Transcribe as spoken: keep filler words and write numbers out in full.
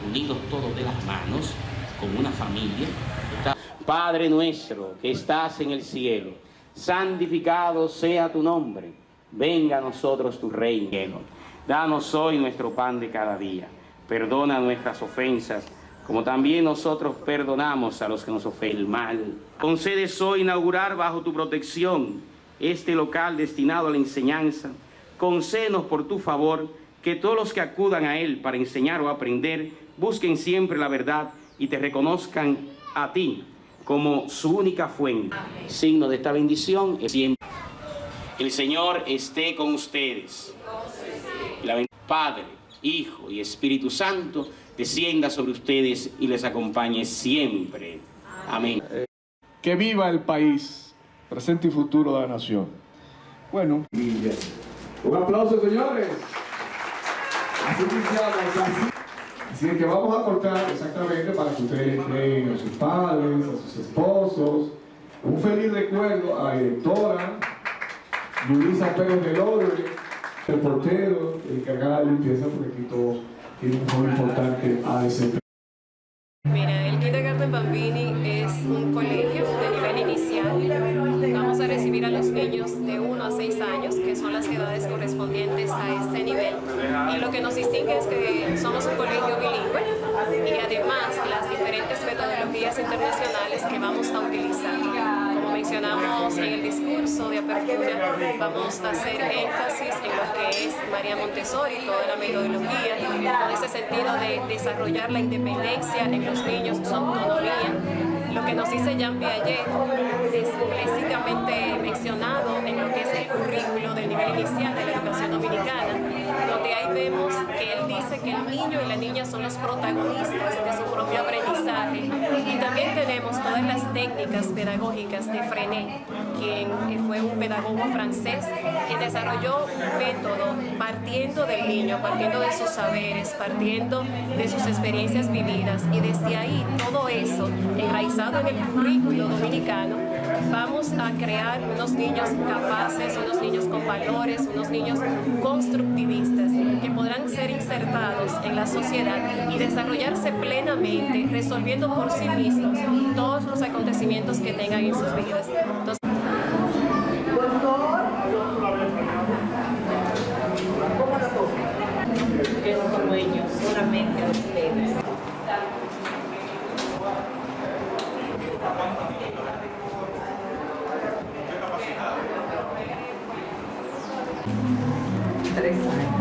unidos todos de las manos, como una familia. Padre nuestro que estás en el cielo, santificado sea tu nombre. Venga a nosotros tu reino. Danos hoy nuestro pan de cada día. Perdona nuestras ofensas, como también nosotros perdonamos a los que nos ofenden. El mal. Concedes hoy inaugurar bajo tu protección este local destinado a la enseñanza. Concédenos por tu favor que todos los que acudan a él para enseñar o aprender busquen siempre la verdad y te reconozcan a ti como su única fuente. Amén. Signo de esta bendición es siempre. El Señor esté con ustedes. La Padre, Hijo y Espíritu Santo descienda sobre ustedes y les acompañe siempre. Amén. Que viva el país, presente y futuro de la nación. Bueno, un aplauso, señores. Así iniciamos, así. Así que vamos a cortar exactamente para que ustedes den a sus padres, a sus esposos. Un feliz recuerdo a la directora Luisa Pérez del Orbe, el portero, el encargado de limpieza, porque aquí todos tienen un rol importante a desempeñar. Mira, el Kindergarten Bambini es un colegio de nivel inicial. Vamos a recibir a los niños de uno a seis años, que son las edades correspondientes a este nivel. Y lo que nos distingue es que somos un colegio bilingüe y además las diferentes metodologías internacionales que vamos a utilizar. Como mencionamos en el discurso de apertura, vamos a hacer énfasis en lo que es María Montessori, toda la metodología, con ese sentido de desarrollar la independencia en los niños, su autonomía. Lo que nos dice Jean Piaget es explícitamente mencionado en lo que es el currículo del nivel inicial de la educación dominicana, donde ahí vemos que él dice que el niño y la niña son los protagonistas de su propio aprendizaje. Y también tenemos todas las técnicas pedagógicas de Freinet, quien fue un pedagogo francés que desarrolló un método partiendo del niño, partiendo de sus saberes, partiendo de sus experiencias vividas, y desde ahí todo eso enraizado en el currículo dominicano, vamos a crear unos niños capaces, unos niños con valores, unos niños constructivistas que podrán ser insertados en la sociedad y desarrollarse plenamente, resolviendo por sí mismos todos los acontecimientos que tengan en sus vidas. Entonces, que es dueño solamente a ustedes. Tres años.